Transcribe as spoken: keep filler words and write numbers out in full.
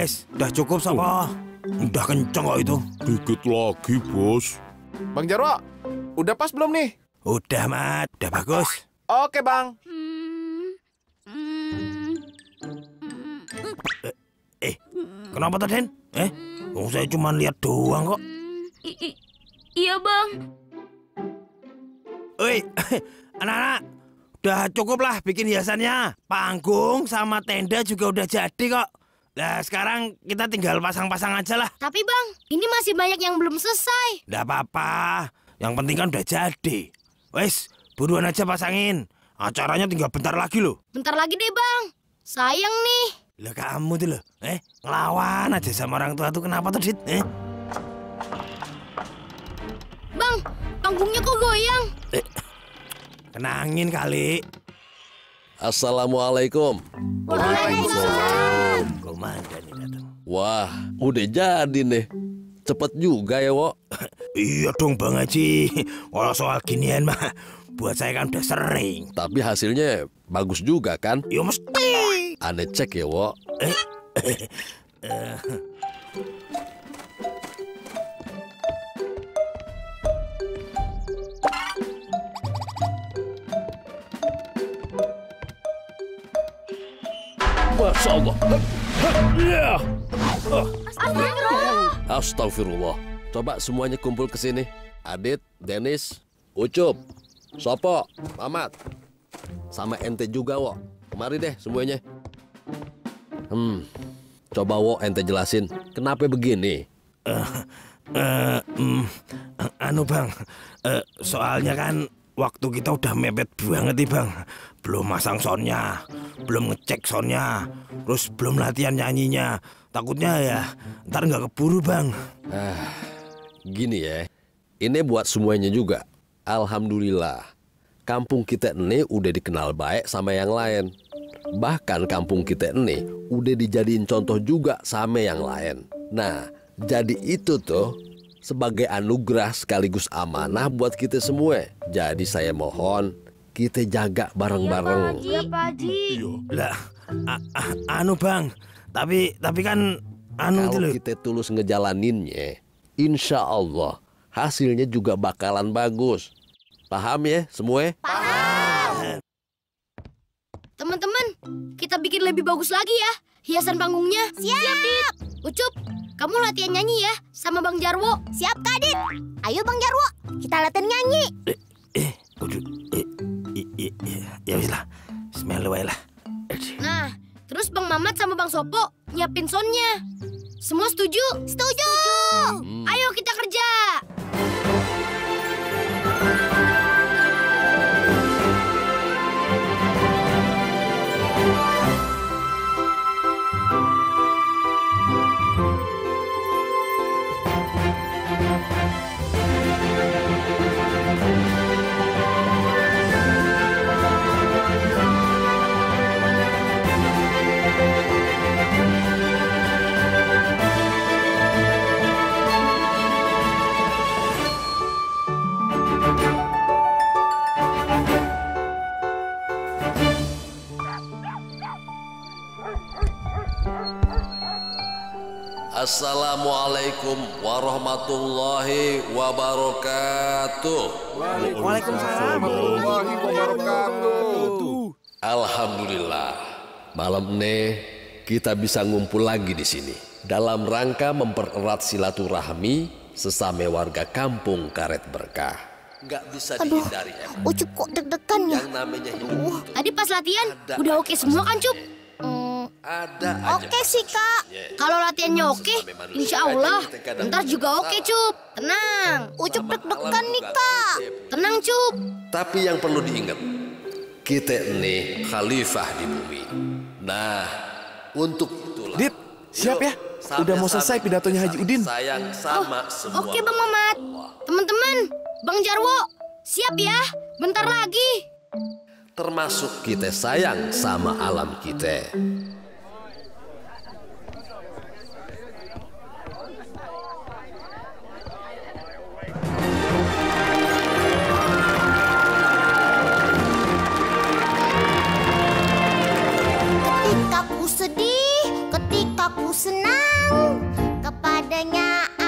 Wes, udah cukup Sopo. Udah kenceng kok itu. Dikit lagi, Bos. Bang Jarwo, udah pas belum nih? Udah, Mat. Udah bagus. Oke, Bang. Eh, eh kenapa tuh, Den? Eh, oh, saya cuma lihat doang kok. I i iya, Bang. Woi, anak-anak. Udah cukup lah bikin hiasannya. Panggung sama tenda juga udah jadi kok. Nah, sekarang kita tinggal pasang-pasang aja lah. Tapi Bang, ini masih banyak yang belum selesai. Nggak apa-apa. Yang penting kan udah jadi. Wes, buruan aja pasangin. Acaranya tinggal bentar lagi loh. Bentar lagi deh, Bang. Sayang nih. Lah kamu tuh loh, eh ngelawan aja sama orang tua tuh kenapa tuh, Dit? Eh? Bang, panggungnya kok goyang? Eh, kenangin kali. Assalamualaikum. Waalaikumsalam. Komandan ini datang. Wah, udah jadi nih. Cepet juga ya, Wo. Iya dong Bang Haji. Kalau soal ginian mah, buat saya kan udah sering. Tapi hasilnya bagus juga kan? Ya mesti. Aneh cek ya, Wo. Eh, eh, eh. Masya Allah. Ya. Astagfirullah. Astagfirullah. Coba semuanya kumpul ke sini. Adit, Dennis, Ucup, Sopo, Mamat. Sama ente juga, Wo. Mari deh semuanya. Hmm, coba Wo ente jelasin. Kenapa begini? Uh, uh, um, anu Bang, uh, soalnya kan waktu kita udah mepet banget nih Bang. Belum masang soundnya, belum ngecek soundnya, terus belum latihan nyanyinya. Takutnya ya ntar nggak keburu Bang. Ah, gini ya, ini buat semuanya juga. Alhamdulillah, kampung kita ini udah dikenal baik sama yang lain. Bahkan kampung kita ini udah dijadiin contoh juga sama yang lain. Nah, jadi itu tuh sebagai anugerah sekaligus amanah buat kita semua. Jadi saya mohon kita jaga bareng-bareng. Iya, Pak Haji. Lah, a- a- anu Bang, tapi tapi kan anu itu Kalau loh. kita tulus ngejalaninnya, insya Allah hasilnya juga bakalan bagus. Paham ya semua? Teman-teman, kita bikin lebih bagus lagi ya hiasan panggungnya. Siap. Siap, Dit. Ucup, kamu latihan nyanyi ya sama Bang Jarwo. Siap, Kak Dit. Ayo Bang Jarwo, kita latihan nyanyi. Eh, eh, udah, eh, eh, eh, eh, ya wis lah, Bismillah lah. Nah, terus Bang Mamat sama Bang Sopo nyiapin soundnya. Semua setuju? Setuju. Hmm. Ayo kita kerja. Assalamualaikum warahmatullahi wabarakatuh. Waalaikumsalam warahmatullahi wabarakatuh. Alhamdulillah, malam ini kita bisa ngumpul lagi di sini dalam rangka mempererat silaturahmi sesama warga kampung Karet Berkah. Nggak bisa Aduh, dihindari emang. Ucup kok deg-degan ya? Yang namanya hidup itu Tadi pas latihan ada udah oke semua kan, Cup? Hmm, ada aja. oke sih, Kak. Kalau latihannya oke, insya Allah ntar juga oke, Cup. Tenang. Ucup deg-degan nih, Kak. Tenang, Cup. Tapi yang perlu diingat, kita ini khalifah di bumi. Nah, untuk itulah. Dit, siap ya? Udah mau selesai pidatonya Haji Udin. Sayang sama semua. Oke, Bang Mamat. Teman-teman, Bang Jarwo, siap ya? Bentar lagi. Termasuk kita sayang sama alam kita. Ketika ku sedih, ketika aku senang kepadanya